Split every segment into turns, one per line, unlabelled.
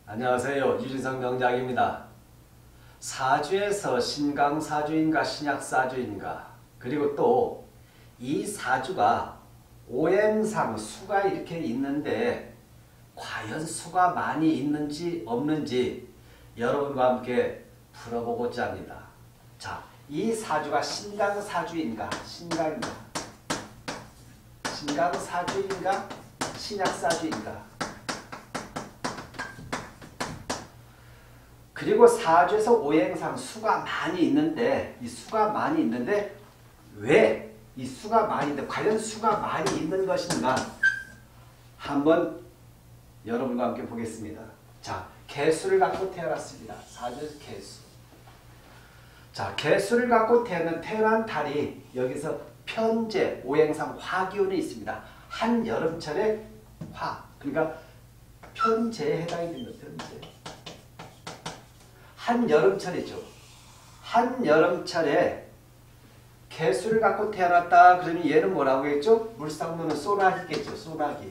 안녕하세요. 유진성 명작입니다. 사주에서 신강사주인가 신약사주인가 그리고 또 이 사주가 오행상 수가 이렇게 있는데 과연 수가 많이 있는지 없는지 여러분과 함께 풀어보고자 합니다. 자, 이 사주가 신강사주인가 신강사주인가 신약사주인가 그리고 사주에서 오행상 수가 많이 있는데 이 수가 많이 있는데 왜 이 수가 많이 있는데 과연 수가 많이 있는 것인가 한번 여러분과 함께 보겠습니다. 자, 개수를 갖고 태어났습니다. 사주에서 개수. 자, 개수를 갖고 태어난 달이 여기서 편재 오행상 화기운이 있습니다. 한여름철에 화 그러니까 편재에 해당이 됩니다. 편재. 한여름철이죠. 한여름철에 개수를 갖고 태어났다. 그러면 얘는 뭐라고 했죠? 물상문은 소나기겠죠. 소나기.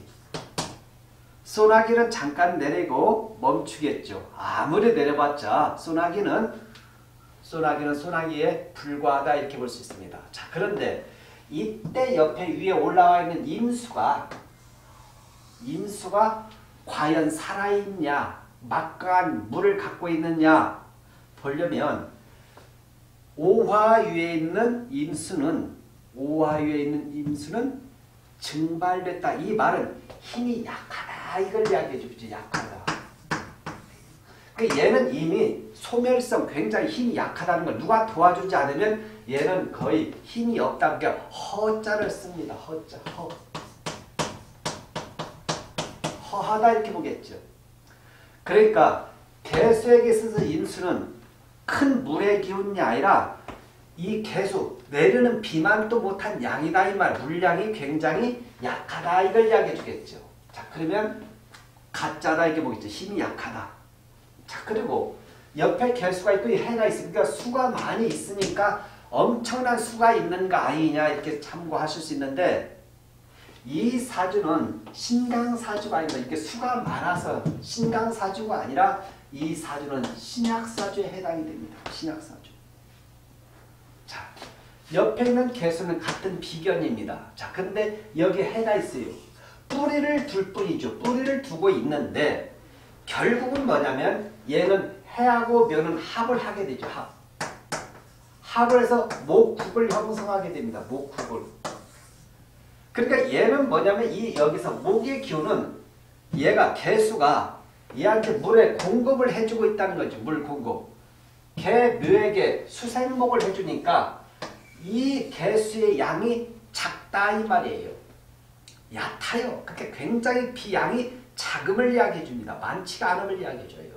소나기는 잠깐 내리고 멈추겠죠. 아무리 내려봤자 소나기는 소나기에 불과하다 이렇게 볼 수 있습니다. 자, 그런데 이때 옆에 위에 올라와 있는 임수가 과연 살아있냐 막강한 물을 갖고 있느냐 보려면 오화유에 있는 임수는 증발됐다. 이 말은 힘이 약하다 이걸 이야기해 주죠. 약하다. 얘는 이미 소멸성 굉장히 힘이 약하다는 걸 누가 도와주지 않으면 얘는 거의 힘이 없다는 게 허자를 씁니다. 허자. 허하다 이렇게 보겠죠. 그러니까 개수에게 있어서 임수는 큰 물의 기운이 아니라 이 개수 내려는 비만도 못한 양이다 이 말. 물량이 굉장히 약하다 이걸 이야기해 주겠죠. 자, 그러면 가짜다 이렇게 보겠죠. 힘이 약하다. 자, 그리고 옆에 개수가 있고 이 해가 있으니까 수가 많이 있으니까 엄청난 수가 있는가 아니냐 이렇게 참고하실 수 있는데 이 사주는 신강사주가 아니다. 이렇게 수가 많아서 신강사주가 아니라 이 사주는 신약사주에 해당이 됩니다. 신약사주. 자, 옆에 있는 개수는 같은 비견입니다. 자, 근데 여기 해가 있어요. 뿌리를 둘 뿐이죠. 뿌리를 두고 있는데 결국은 뭐냐면 얘는 해하고 묘는 합을 하게 되죠. 합을 해서 목국을 형성하게 됩니다. 목국을. 그러니까 얘는 뭐냐면 이 여기서 목의 기운은 얘가 개수가 얘한테 물에 공급을 해주고 있다는 거죠. 물 공급. 개 묘에게 수생목을 해주니까 이 개수의 양이 작다 이 말이에요. 얕아요. 그러니까 굉장히 비양이 작음을 이야기해 줍니다. 많지가 않음을 이야기해 줘요.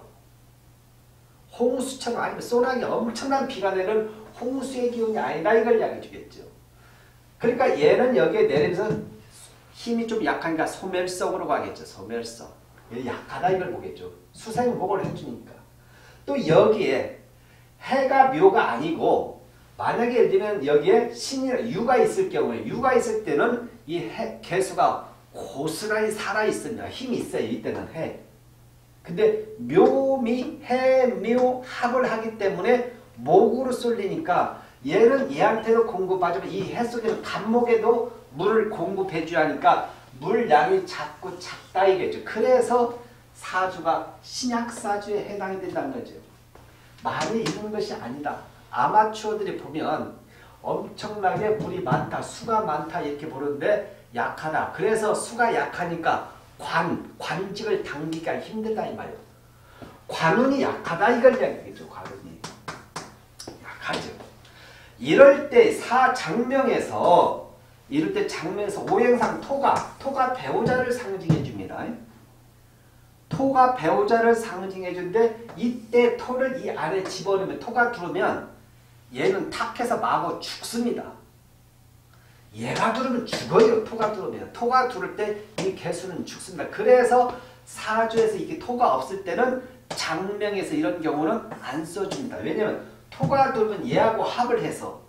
홍수처럼 아니면 소나기 엄청난 비가 내는 홍수의 기운이 아니다 이걸 이야기해 주겠죠. 그러니까 얘는 여기에 내리면서 힘이 좀 약하니까 소멸성으로 가겠죠. 소멸성. 약하다 이걸 보겠죠. 수생목을 해주니까. 또 여기에 해가 묘가 아니고 만약에 예를 들면 여기에 신이나 유가 있을 경우에 유가 있을 때는 이 개수가 고스란히 살아있습니다. 힘이 있어요. 이때는 해. 근데 묘미 해묘 합을 하기 때문에 목으로 쏠리니까 얘는 얘한테도 공급하지만 이 해 속에는 간목에도 물을 공급해줘야 하니까 물량이 작다 이겠죠. 그래서 사주가 신약사주에 해당이 된다는 거죠. 많이 있는 것이 아니다. 아마추어들이 보면 엄청나게 물이 많다, 수가 많다 이렇게 보는데 약하다. 그래서 수가 약하니까 관직을 당기기가 힘들다 이 말이에요. 관운이 약하다 이걸 이야기하겠죠. 관운이 약하죠. 이럴 때 장명에서 오행상 토가 배우자를 상징해 줍니다. 토가 배우자를 상징해 주는데 이때 토를 이 안에 집어넣으면 토가 들어오면 얘는 탁해서 마구 죽습니다. 얘가 들어오면 죽어요. 토가 들어오면. 토가 들어올 때 이 개수는 죽습니다. 그래서 사주에서 이게 토가 없을 때는 장명에서 이런 경우는 안 써줍니다. 왜냐하면 토가 들어오면 얘와 합을 해서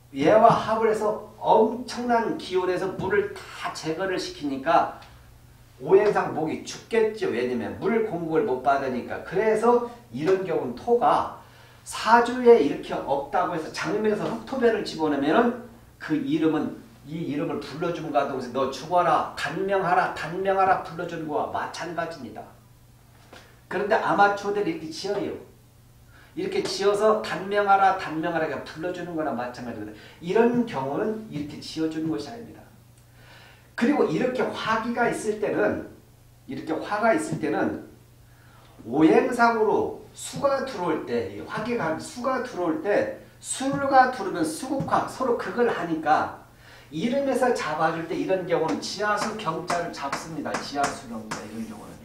엄청난 기온에서 물을 다 제거를 시키니까 오행상 목이 죽겠죠. 왜냐면 물 공급을 못 받으니까. 그래서 이런 경우는 토가 사주에 이렇게 없다고 해서 장명에서 흑토배를 집어넣으면 그 이름은 이 이름을 불러주는 거와 동시에 너 죽어라, 단명하라 불러주는 거와 마찬가지입니다. 그런데 아마추어들이 이렇게 지어요. 이렇게 지어서 단명하라 불러주는 거나 마찬가지거든요. 이런 경우는 이렇게 지어주는 것이 아닙니다. 그리고 이렇게 화기가 있을 때는 오행상으로 수가 들어올 때, 화기가 수가 들어올 때 수가 들어오면 수국화 서로 극을 하니까 이름에서 잡아줄 때 이런 경우는 지하수 경자를 잡습니다. 지하수 경자 이런 경우는요.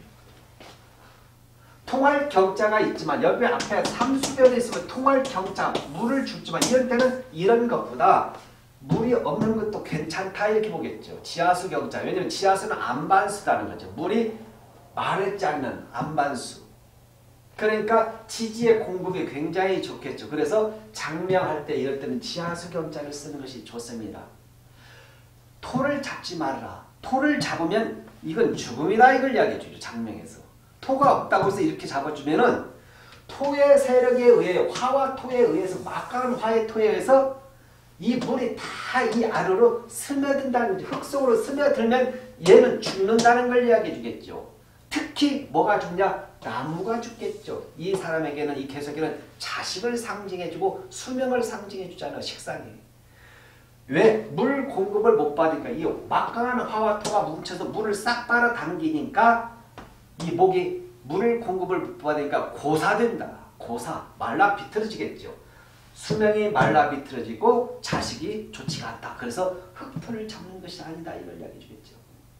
통할 경자가 있지만 여기 앞에 삼수변이 있으면 통할 경자 물을 줍지만 이런 때는 이런 것보다 물이 없는 것도 괜찮다 이렇게 보겠죠. 지하수 경자. 왜냐면 지하수는 안반수라는 거죠. 물이 마르지 않는 안반수. 그러니까 지지의 공급이 굉장히 좋겠죠. 그래서 장명할 때 이럴 때는 지하수 경자를 쓰는 것이 좋습니다. 토를 잡지 말아라. 토를 잡으면 이건 죽음이다 이걸 이야기해 주죠. 장명에서. 토가 없다고 해서 이렇게 잡아주면은 토의 세력에 의해 화와 토에 의해서 막강한 화의 토에 의해서 이 물이 다 이 안으로 스며든다는 거죠. 흙 속으로 스며들면 얘는 죽는다는 걸 이야기해 주겠죠. 특히 뭐가 죽냐? 나무가 죽겠죠. 이 사람에게는 이 개석에는 자식을 상징해주고 수명을 상징해주잖아요. 식상이. 왜? 물 공급을 못 받으니까 이 막강한 화와 토가 뭉쳐서 물을 싹 빨아당기니까 이 목이 물 공급을 못 받으니까 고사된다. 고사. 말라 비틀어지겠죠. 수명이 말라 비틀어지고 자식이 좋지가 않다. 그래서 흙토를 잡는 것이 아니다. 이걸 이야기해 주겠죠.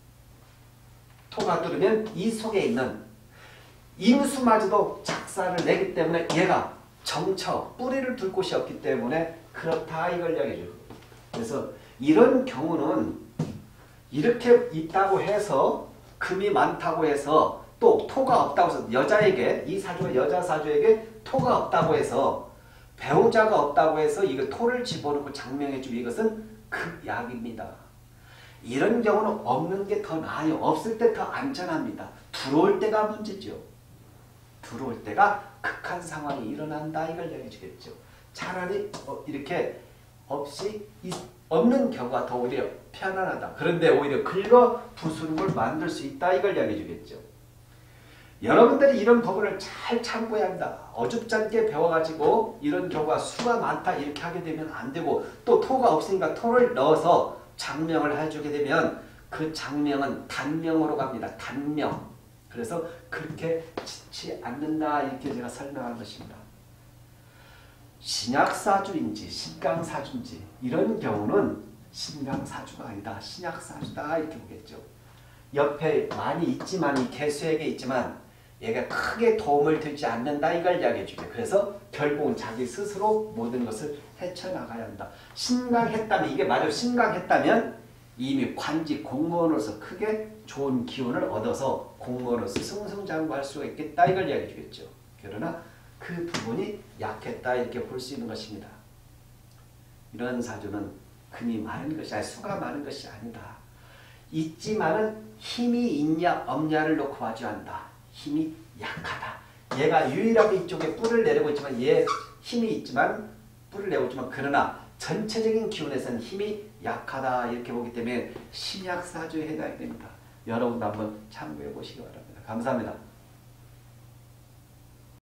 토가 뚫으면 이 속에 있는 임수마저도 작사를 내기 때문에 얘가 정처, 뿌리를 둘 곳이 없기 때문에 그렇다. 이걸 이야기해 줘요. 그래서 이런 경우는 이렇게 있다고 해서 금이 많다고 해서 또 토가 없다고 해서 여자에게 이 사주가 여자 사주에게 토가 없다고 해서 배우자가 없다고 해서 이거 토를 집어넣고 장명해주고 이것은 극약입니다. 이런 경우는 없는 게 더 나아요. 없을 때 더 안전합니다. 들어올 때가 문제죠. 들어올 때가 극한 상황이 일어난다 이걸 얘기해 주겠죠. 차라리 이렇게 없이 없는 경우가 더 오히려 편안하다. 그런데 오히려 긁어 부수는 걸 만들 수 있다 이걸 이야기해 주겠죠. 여러분들이 이런 부분을 잘 참고해야 한다. 어줍잖게 배워가지고 이런 경우가 수가 많다 이렇게 하게 되면 안 되고 또 토가 없으니까 토를 넣어서 장명을 해주게 되면 그 장명은 단명으로 갑니다. 단명. 그래서 그렇게 짓지 않는다 이렇게 제가 설명한 것입니다. 신약사주인지 신강사주인지 이런 경우는 신강사주가 아니다. 신약사주다 이렇게 보겠죠. 옆에 많이 있지만 이 개수에게 있지만 얘가 크게 도움을 되지 않는다 이걸 이야기해 주게. 그래서 결국은 자기 스스로 모든 것을 헤쳐나가야 한다. 신강했다면 이게 만약 신강했다면 이미 관직 공무원으로서 크게 좋은 기운을 얻어서 공무원으로서 승승장구할 수가 있겠다 이걸 이야기해 주겠죠. 그러나 그 부분이 약했다 이렇게 볼 수 있는 것입니다. 이런 사주는 금이 많은 것이 아니 수가 많은 것이 아니다. 있지만은 힘이 있냐 없냐를 놓고 봐줘야 한다. 힘이 약하다. 얘가 유일하게 이쪽에 뿔을 내리고 있지만 얘 힘이 있지만 뿔을 내고 있지만 그러나 전체적인 기운에서는 힘이 약하다 이렇게 보기 때문에 신약사주에 해당이 됩니다. 여러분도 한번 참고해 보시기 바랍니다. 감사합니다.